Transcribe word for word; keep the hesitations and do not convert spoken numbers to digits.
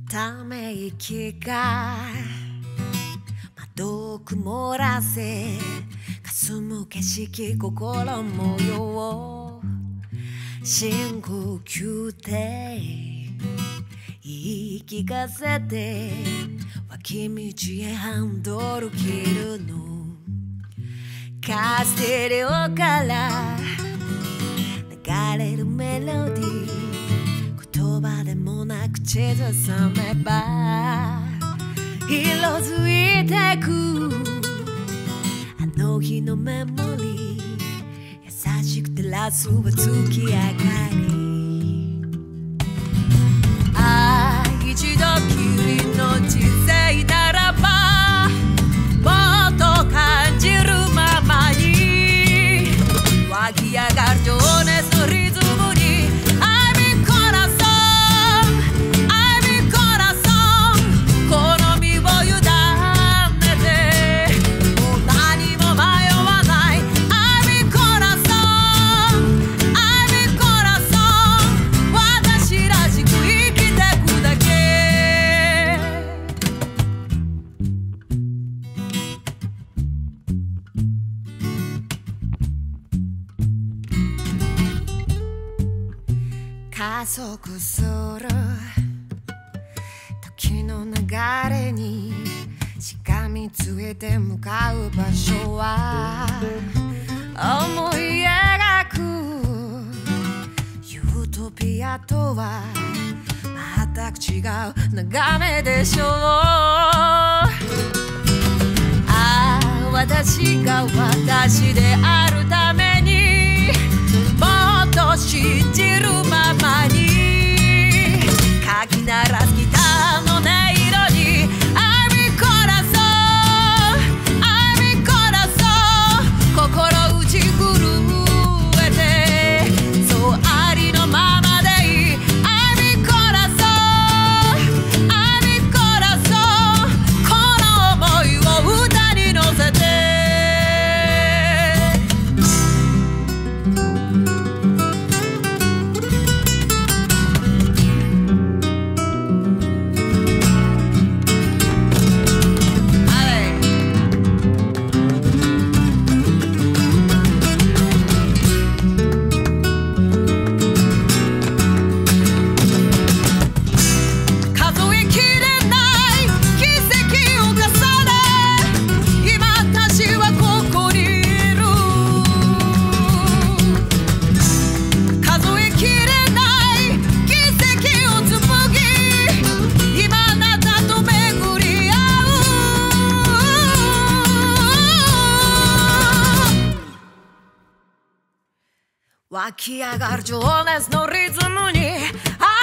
ため息が窓を曇らせ霞む景色心模様深呼吸で言い聞かせて脇道へハンドル切るのカステレオから流れるメロディー言葉でもなく口ずさめば色づいてくあの日のメモリー優しく照らすは月明かりああ一度きりの人生ならばもっと感じるままに湧き上がる情熱のリズムに加速する時の流れにしがみついて向かう場所は思い描くユートピアとは全く違う眺めでしょうああ私が私であるためにもっと信じるままにかき鳴らすギターの音色にアミコラソンアミコラソン心打ち震えてそうありのままでいいアミコラソンアミコラソンこの想いを歌に乗せて湧き上がる情熱のリズムに